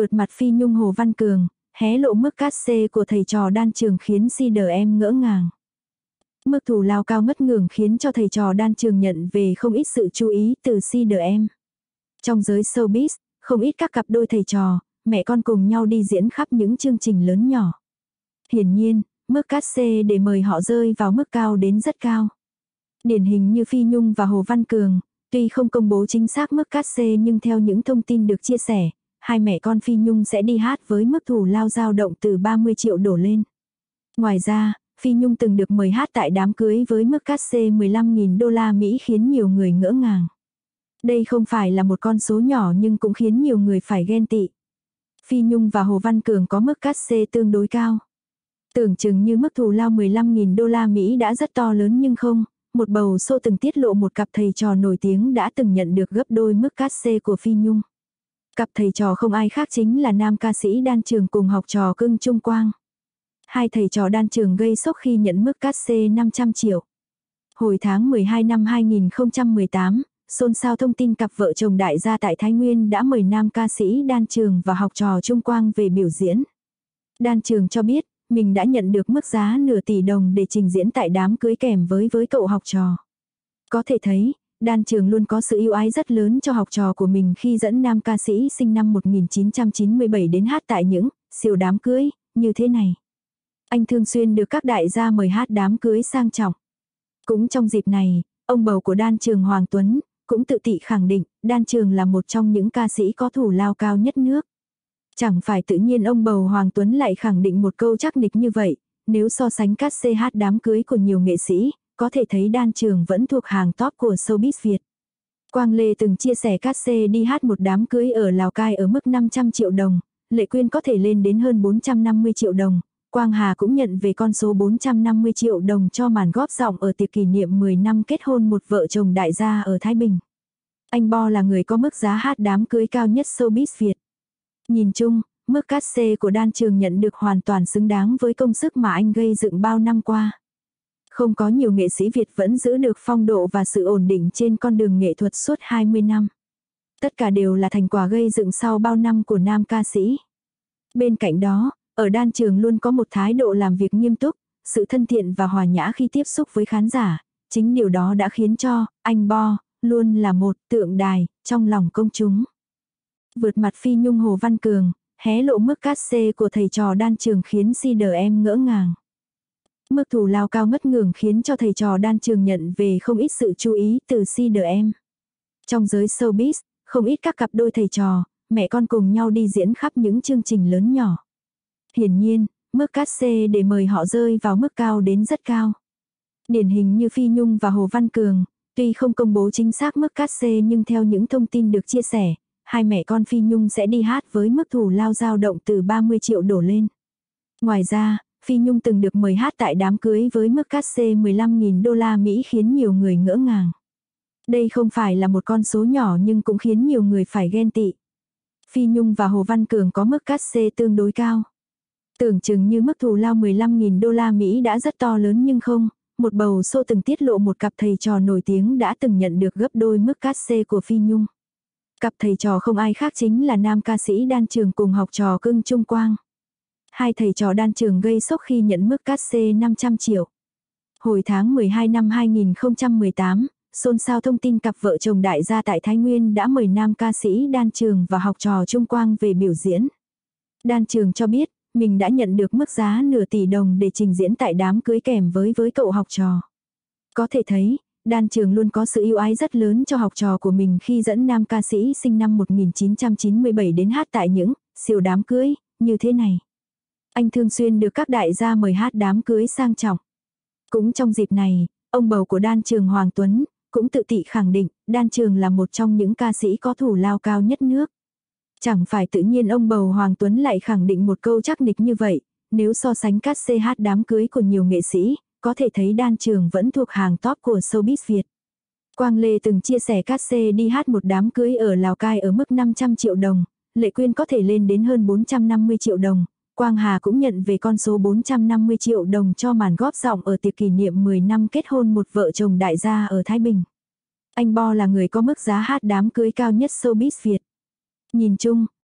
Vượt mặt Phi Nhung Hồ Văn Cường, hé lộ mức cát xê của thầy trò đan trường khiến CDM ngỡ ngàng. Mức thù lao cao ngất ngưởng khiến cho thầy trò đan trường nhận về không ít sự chú ý từ CDM. Trong giới showbiz, không ít các cặp đôi thầy trò, mẹ con cùng nhau đi diễn khắp những chương trình lớn nhỏ. Hiển nhiên, mức cát xê để mời họ rơi vào mức cao đến rất cao. Điển hình như Phi Nhung và Hồ Văn Cường, tuy không công bố chính xác mức cát xê nhưng theo những thông tin được chia sẻ, hai mẹ con Phi Nhung sẽ đi hát với mức thù lao dao động từ 30 triệu đổ lên. Ngoài ra, Phi Nhung từng được mời hát tại đám cưới với mức cát xê 15.000 đô la Mỹ khiến nhiều người ngỡ ngàng. Đây không phải là một con số nhỏ nhưng cũng khiến nhiều người phải ghen tị. Phi Nhung và Hồ Văn Cường có mức cát xê tương đối cao. Tưởng chừng như mức thù lao 15.000 đô la Mỹ đã rất to lớn nhưng không, một bầu show từng tiết lộ một cặp thầy trò nổi tiếng đã từng nhận được gấp đôi mức cát xê của Phi Nhung. Cặp thầy trò không ai khác chính là nam ca sĩ đan trường cùng học trò Cưng Trung Quang. Hai thầy trò đan trường gây sốc khi nhận mức cát xê 500 triệu. Hồi tháng 12 năm 2018, xôn xao thông tin cặp vợ chồng đại gia tại Thái Nguyên đã mời nam ca sĩ đan trường và học trò Trung Quang về biểu diễn. Đan trường cho biết, mình đã nhận được mức giá nửa tỷ đồng để trình diễn tại đám cưới kèm với cậu học trò. Có thể thấy, đan trường luôn có sự yêu ái rất lớn cho học trò của mình khi dẫn nam ca sĩ sinh năm 1997 đến hát tại những siêu đám cưới như thế này. Anh thường xuyên được các đại gia mời hát đám cưới sang trọng. Cũng trong dịp này, ông bầu của đan trường Hoàng Tuấn cũng tự tị khẳng định đan trường là một trong những ca sĩ có thù lao cao nhất nước. Chẳng phải tự nhiên ông bầu Hoàng Tuấn lại khẳng định một câu chắc nịch như vậy, nếu so sánh cát xê hát đám cưới của nhiều nghệ sĩ, có thể thấy đan trường vẫn thuộc hàng top của showbiz Việt. Quang Lê từng chia sẻ cát xê đi hát một đám cưới ở Lào Cai ở mức 500 triệu đồng, Lệ Quyên có thể lên đến hơn 450 triệu đồng, Quang Hà cũng nhận về con số 450 triệu đồng cho màn góp giọng ở tiệc kỷ niệm 10 năm kết hôn một vợ chồng đại gia ở Thái Bình. Anh Bo là người có mức giá hát đám cưới cao nhất showbiz Việt. Nhìn chung, mức cát xê của đan trường nhận được hoàn toàn xứng đáng với công sức mà anh gây dựng bao năm qua. Không có nhiều nghệ sĩ Việt vẫn giữ được phong độ và sự ổn định trên con đường nghệ thuật suốt 20 năm. Tất cả đều là thành quả gây dựng sau bao năm của nam ca sĩ. Bên cạnh đó, ở đan trường luôn có một thái độ làm việc nghiêm túc, sự thân thiện và hòa nhã khi tiếp xúc với khán giả. Chính điều đó đã khiến cho anh Bo luôn là một tượng đài trong lòng công chúng. Vượt mặt Phi Nhung Hồ Văn Cường, hé lộ mức cát xê của thầy trò đan trường khiến CDM ngỡ ngàng. Mức thù lao cao ngất ngưởng khiến cho thầy trò đan trường nhận về không ít sự chú ý từ CDM. Trong giới showbiz, không ít các cặp đôi thầy trò, mẹ con cùng nhau đi diễn khắp những chương trình lớn nhỏ. Hiển nhiên, mức cát xê để mời họ rơi vào mức cao đến rất cao. Điển hình như Phi Nhung và Hồ Văn Cường, tuy không công bố chính xác mức cát xê nhưng theo những thông tin được chia sẻ, hai mẹ con Phi Nhung sẽ đi hát với mức thù lao dao động từ 30 triệu đổ lên. Ngoài ra, Phi Nhung từng được mời hát tại đám cưới với mức cát xê 15.000 đô la Mỹ khiến nhiều người ngỡ ngàng. Đây không phải là một con số nhỏ nhưng cũng khiến nhiều người phải ghen tị. Phi Nhung và Hồ Văn Cường có mức cát xê tương đối cao. Tưởng chừng như mức thù lao 15.000 đô la Mỹ đã rất to lớn nhưng không, một bầu show từng tiết lộ một cặp thầy trò nổi tiếng đã từng nhận được gấp đôi mức cát xê của Phi Nhung. Cặp thầy trò không ai khác chính là nam ca sĩ đan trường cùng học trò Cưng Trung Quang. Hai thầy trò đan trường gây sốc khi nhận mức cát xê 500 triệu. Hồi tháng 12 năm 2018, xôn xao thông tin cặp vợ chồng đại gia tại Thái Nguyên đã mời nam ca sĩ đan trường và học trò Trung Quang về biểu diễn. Đan trường cho biết, mình đã nhận được mức giá nửa tỷ đồng để trình diễn tại đám cưới kèm với cậu học trò. Có thể thấy, đan trường luôn có sự yêu ái rất lớn cho học trò của mình khi dẫn nam ca sĩ sinh năm 1997 đến hát tại những siêu đám cưới như thế này. Anh thường xuyên được các đại gia mời hát đám cưới sang trọng. Cũng trong dịp này, ông bầu của đan trường Hoàng Tuấn cũng tự tị khẳng định đan trường là một trong những ca sĩ có thù lao cao nhất nước. Chẳng phải tự nhiên ông bầu Hoàng Tuấn lại khẳng định một câu chắc nịch như vậy, nếu so sánh cát xê hát đám cưới của nhiều nghệ sĩ, có thể thấy đan trường vẫn thuộc hàng top của showbiz Việt. Quang Lê từng chia sẻ cát xê đi hát một đám cưới ở Lào Cai ở mức 500 triệu đồng, Lệ Quyên có thể lên đến hơn 450 triệu đồng, Quang Hà cũng nhận về con số 450 triệu đồng cho màn góp giọng ở tiệc kỷ niệm 10 năm kết hôn một vợ chồng đại gia ở Thái Bình. Anh Bo là người có mức giá hát đám cưới cao nhất showbiz Việt. Nhìn chung,